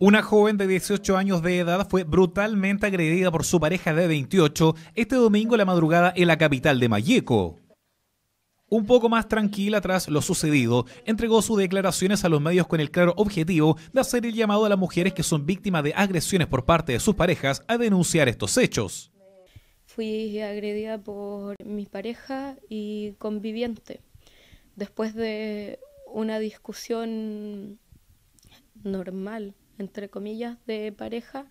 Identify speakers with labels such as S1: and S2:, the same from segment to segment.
S1: Una joven de 18 años de edad fue brutalmente agredida por su pareja de 28 este domingo en la madrugada en la capital de Malleco. Un poco más tranquila tras lo sucedido, entregó sus declaraciones a los medios con el claro objetivo de hacer el llamado a las mujeres que son víctimas de agresiones por parte de sus parejas a denunciar estos hechos.
S2: Fui agredida por mi pareja y conviviente. Después de una discusión normal, entre comillas, de pareja,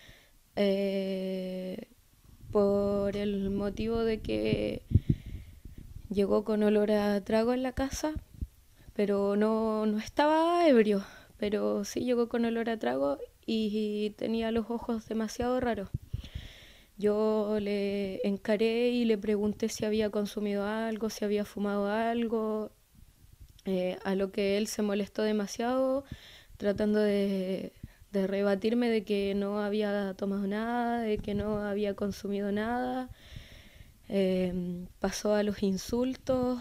S2: por el motivo de que llegó con olor a trago en la casa, pero no estaba ebrio, pero sí llegó con olor a trago y tenía los ojos demasiado raros. Yo le encaré y le pregunté si había consumido algo, si había fumado algo, a lo que él se molestó demasiado, tratando de rebatirme de que no había tomado nada, de que no había consumido nada. Pasó a los insultos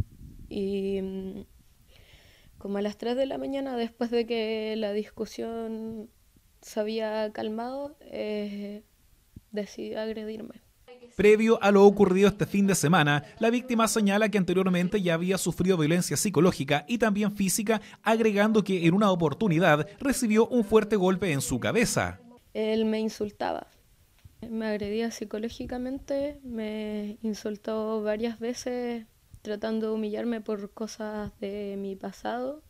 S2: y como a las 3 de la mañana, después de que la discusión se había calmado, decidí agredirme.
S1: Previo a lo ocurrido este fin de semana, la víctima señala que anteriormente ya había sufrido violencia psicológica y también física, agregando que en una oportunidad recibió un fuerte golpe en su cabeza.
S2: Él me insultaba, me agredía psicológicamente, me insultó varias veces tratando de humillarme por cosas de mi pasado.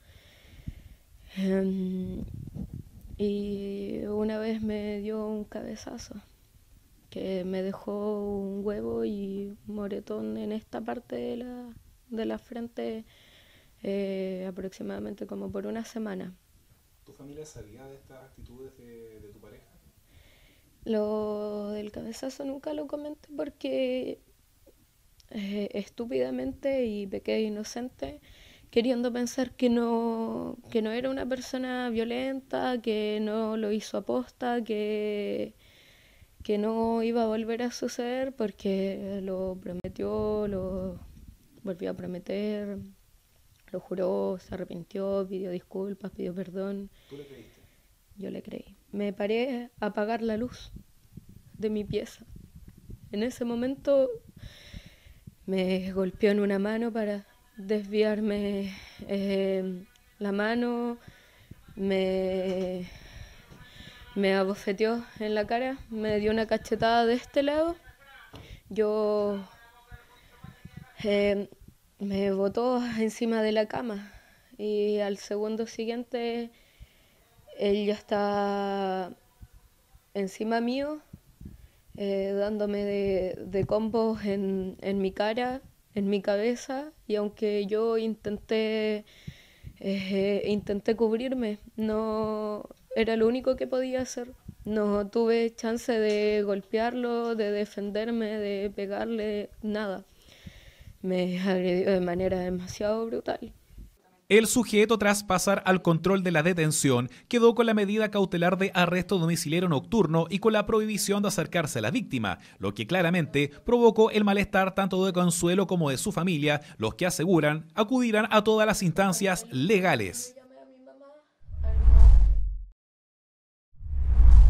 S2: Y una vez me dio un cabezazo que me dejó un huevo y un moretón en esta parte de la frente, aproximadamente como por una semana.
S1: ¿Tu familia sabía de estas actitudes de tu pareja?
S2: Lo del cabezazo nunca lo comenté porque estúpidamente y pequé inocente, queriendo pensar que no era una persona violenta, que no lo hizo aposta, que no iba a volver a suceder porque lo prometió, lo volvió a prometer, lo juró, se arrepintió, pidió disculpas, pidió perdón.
S1: ¿Tú le creíste?
S2: Yo le creí. Me paré a apagar la luz de mi pieza. En ese momento me golpeó en una mano para desviarme la mano, me abofeteó en la cara, me dio una cachetada de este lado, yo me botó encima de la cama y al segundo siguiente él ya estaba encima mío, dándome de combos en mi cara, en mi cabeza, y aunque yo intenté cubrirme, no era lo único que podía hacer. No tuve chance de golpearlo, de defenderme, de pegarle, nada. Me agredió de manera demasiado brutal.
S1: El sujeto, tras pasar al control de la detención, quedó con la medida cautelar de arresto domiciliario nocturno y con la prohibición de acercarse a la víctima, lo que claramente provocó el malestar tanto de Consuelo como de su familia, los que aseguran acudirán a todas las instancias legales.